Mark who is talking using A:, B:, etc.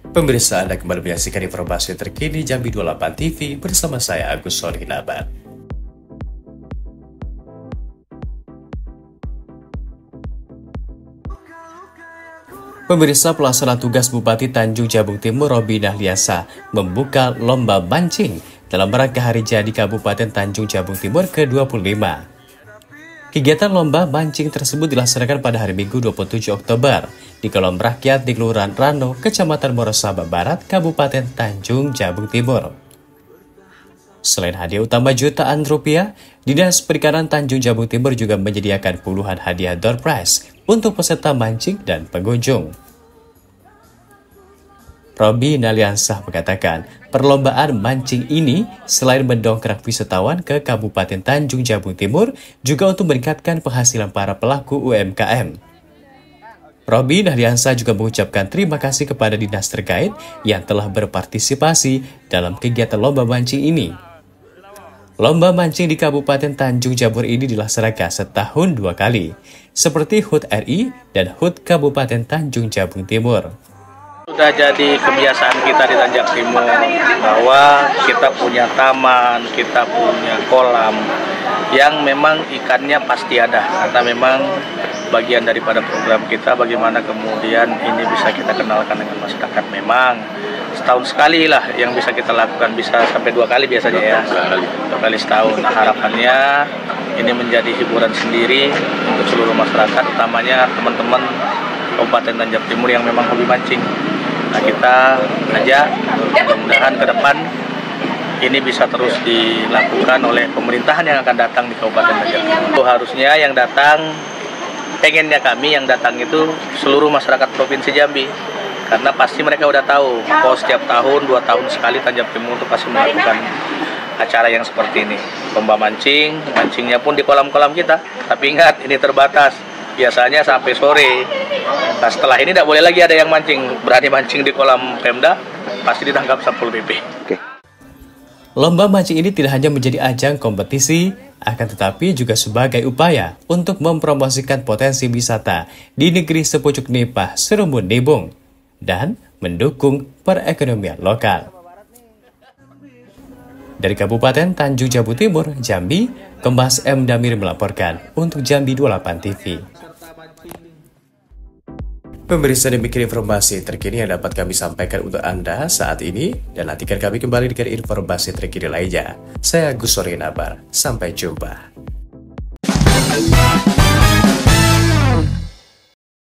A: Pemirsa, Anda kembali menyaksikan informasi terkini Jambi 28 TV bersama saya Agus Solihinabat. Pemirsa, pelaksana tugas Bupati Tanjung Jabung Timur Robi Nahliasa membuka lomba mancing dalam rangka Hari Jadi Kabupaten Tanjung Jabung Timur ke-25. Kegiatan lomba mancing tersebut dilaksanakan pada hari Minggu 27 Oktober di kolam rakyat di Kelurahan Rano, Kecamatan Morosaba Barat, Kabupaten Tanjung Jabung Timur. Selain hadiah utama jutaan rupiah, Dinas Perikanan Tanjung Jabung Timur juga menyediakan puluhan hadiah door prize untuk peserta mancing dan pengunjung. Robi Nahliasa mengatakan, perlombaan mancing ini selain mendongkrak wisatawan ke Kabupaten Tanjung Jabung Timur, juga untuk meningkatkan penghasilan para pelaku UMKM. Robi Nahliasa juga mengucapkan terima kasih kepada dinas terkait yang telah berpartisipasi dalam kegiatan lomba mancing ini. Lomba mancing di Kabupaten Tanjung Jabung ini dilaksanakan setahun 2 kali, seperti HUT RI dan HUT Kabupaten Tanjung Jabung Timur.
B: Sudah jadi kebiasaan kita di Tanjung Timur bahwa kita punya taman, kita punya kolam yang memang ikannya pasti ada, karena memang bagian daripada program kita bagaimana kemudian ini bisa kita kenalkan dengan masyarakat. Memang setahun sekali lah yang bisa kita lakukan, bisa sampai 2 kali biasanya ya, 2 kali setahun. Nah, harapannya ini menjadi hiburan sendiri untuk seluruh masyarakat, utamanya teman-teman Kabupaten Tanjung Timur yang memang hobi mancing. Nah, kita ajak mudah-mudahan ke depan ini bisa terus dilakukan oleh pemerintahan yang akan datang di Kabupaten Tanjung Timur. Harusnya yang datang, pengennya kami yang datang itu seluruh masyarakat Provinsi Jambi. Karena pasti mereka udah tahu, kalau setiap tahun, 2 tahun sekali Tanjung Timur itu pasti melakukan acara yang seperti ini. Lomba mancing, mancingnya pun di kolam-kolam kita. Tapi ingat, ini terbatas. Biasanya sampai sore. Nah, setelah ini tidak boleh lagi ada yang mancing. Berani mancing di kolam Pemda, pasti ditangkap Satpol PP.
A: Lomba mancing ini tidak hanya menjadi ajang kompetisi, akan tetapi juga sebagai upaya untuk mempromosikan potensi wisata di negeri sepucuk nipah Serumun Nibung dan mendukung perekonomian lokal. Dari Kabupaten Tanjung Jabung Timur, Jambi, Kombes M. Damir melaporkan untuk Jambi 28 TV. Pemirsa, demikian informasi terkini yang dapat kami sampaikan untuk Anda saat ini, dan nantikan kami kembali dengan informasi terkini lainnya. Saya Agus Solihinabat, sampai jumpa.